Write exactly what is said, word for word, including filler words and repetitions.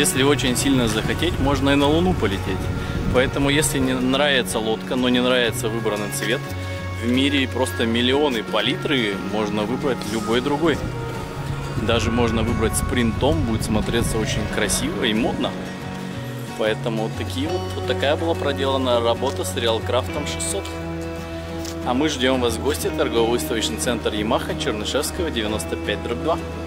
Если очень сильно захотеть, можно и на Луну полететь. Поэтому, если не нравится лодка, но не нравится выбранный цвет, в мире просто миллионы палитры, можно выбрать любой другой. Даже можно выбрать с принтом, будет смотреться очень красиво и модно. Поэтому вот, такие вот, вот такая была проделана работа с Реалкрафтом шестьсот. А мы ждем вас в гости в торгово-выставочный центр Ямаха, Чернышевского, девяносто пять дробь два.